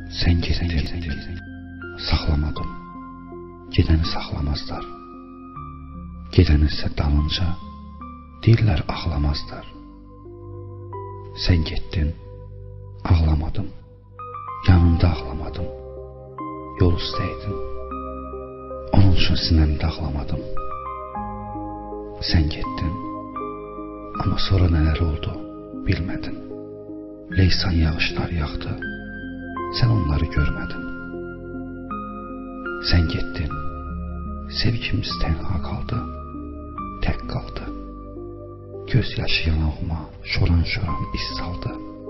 Sen gittin, saxlamadım. Gedəni saxlamazlar. Gedəni isə dalınca deyirlər ağlamazlar. Sen gittin, ağlamadım. Yanında ağlamadım. Yol üstəydin. Onun üçün sinəmdə ağlamadım. Sen gittin, ama sonra neler oldu bilmedin. Leysan yağışlar yağdı, sen onları görmedin. Sen gittin, sevgimiz tenha kaldı, tek kaldı. Göz yaşı yanağıma şoran şoran iz saldı.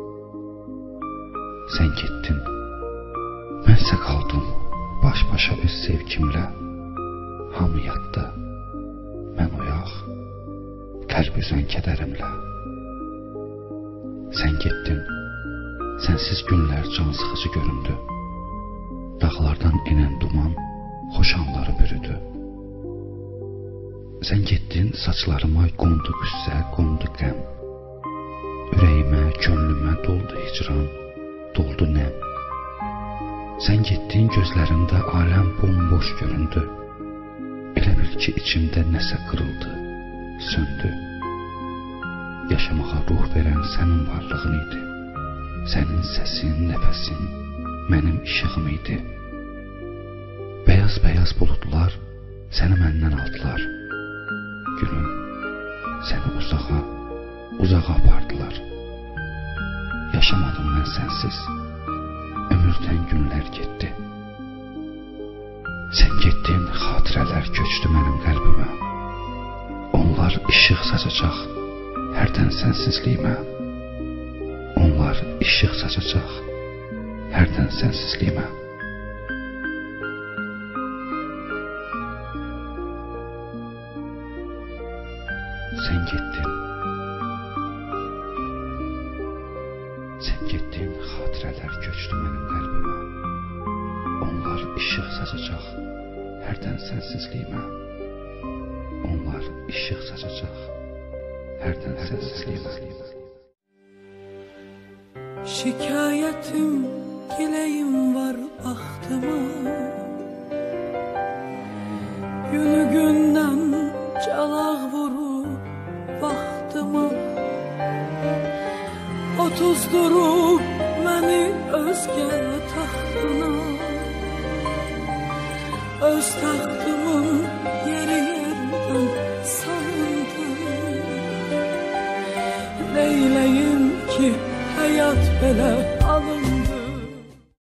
Sen gittin, bense kaldım baş başa öz sevgimle. Hamı yatdı, ben oyaq, qəlb üzən kədərimlə. Sen gittin, sensiz günler can sıxıcı göründü. Dağlardan inen duman xoş anları bürüdü. Sen gittin, saçlarıma qondu qüssə, qondu qəm. Ürəyimə, könlümə doldu hicran, doldu nəm. Sen gittin, gözlərimdə aləm bomboş göründü. Elə bil ki, içimdə nəsə qırıldı, söndü. Yaşamağa ruh veren senin varlığın idi. Senin sesin, nefesin benim ışığım idi. Beyaz beyaz bulutlar seni benden aldılar. Gülüm, seni uzağa apardılar. Yaşamadım ben sensiz. Ömürden günler gitti. Sen gittin, xatirələr köçdü benim qəlbimə. Onlar ışıq saçacaq hərdən sensizliyimə. Onlar ışıq saçacaq hərdən sensizliyimə. Sen gittin. Sen gittin, xatirələr köçdü mənim qəlbimə. Onlar ışıq saçacaq hərdən sensizliyimə. Onlar ışıq saçacaq hərdən sensizliyimə. Şikayetim, dileğim var baxtıma. Günü gündən çalaq vurur vaxtıma. O tuzdurub məni özgə taxtına. Öz taxtımın yeri yerdən salındı. Neyləyim ki, hayat belə alındı.